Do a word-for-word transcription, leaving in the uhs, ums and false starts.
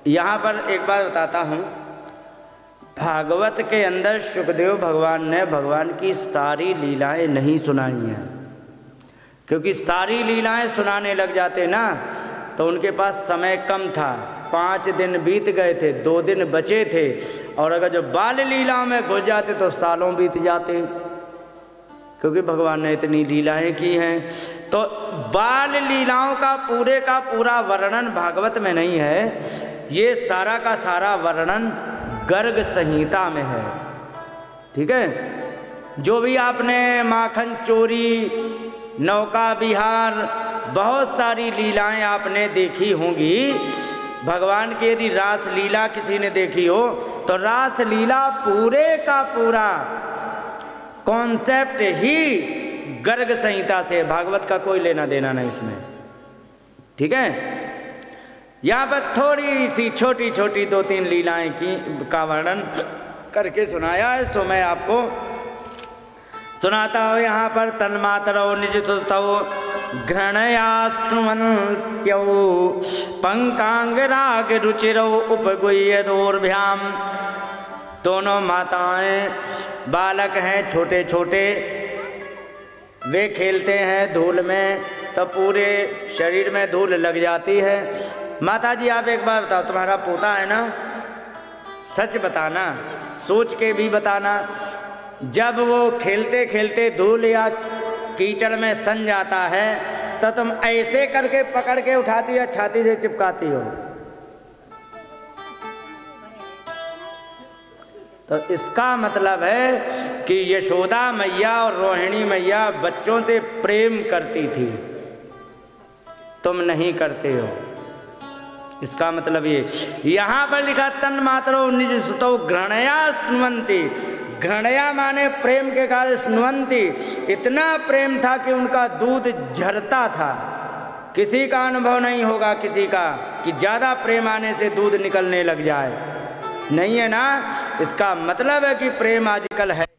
यहाँ पर एक बात बताता हूँ, भागवत के अंदर सुखदेव भगवान ने भगवान की सारी लीलाएं नहीं सुनाई हैं, क्योंकि सारी लीलाएं सुनाने लग जाते ना तो उनके पास समय कम था। पाँच दिन बीत गए थे, दो दिन बचे थे, और अगर जो बाल लीला में घुस जाते तो सालों बीत जाते, क्योंकि भगवान ने इतनी लीलाएं की हैं। तो बाल लीलाओं का पूरे का पूरा वर्णन भागवत में नहीं है, ये सारा का सारा वर्णन गर्ग संहिता में है। ठीक है, जो भी आपने माखन चोरी, नौका विहार, बहुत सारी लीलाएं आपने देखी होंगी। भगवान की यदि रास लीला किसी ने देखी हो तो रास लीला पूरे का पूरा कॉन्सेप्ट ही गर्ग संहिता से, भागवत का कोई लेना देना नहीं इसमें। ठीक है, यहाँ पर थोड़ी सी छोटी छोटी दो तीन लीलाएं की का वर्णन करके सुनाया है, तो मैं आपको सुनाता हूँ। यहाँ पर तन्मातरो निजतुस्तौ घृणयास्नुवन्त्यौ पंकांग राग रुचिरौ उपगुह्यदोर्भ्याम। दोनों माताएं, बालक हैं छोटे छोटे, वे खेलते हैं धूल में तो पूरे शरीर में धूल लग जाती है। माता जी आप एक बार बताओ, तुम्हारा पोता है ना, सच बताना, सोच के भी बताना, जब वो खेलते खेलते धूल या कीचड़ में सन जाता है तो तुम ऐसे करके पकड़ के उठाती या छाती से चिपकाती हो? तो इसका मतलब है कि यशोदा मैया और रोहिणी मैया बच्चों से प्रेम करती थी, तुम नहीं करते हो। इसका मतलब ये यहाँ पर लिखा तन मातरो निज सुतो घृणया स्नुवंती। घृणया माने प्रेम के कारण, स्नुवंती इतना प्रेम था कि उनका दूध झरता था। किसी का अनुभव नहीं होगा किसी का कि ज़्यादा प्रेम आने से दूध निकलने लग जाए, नहीं है ना। इसका मतलब है कि प्रेम आजकल है।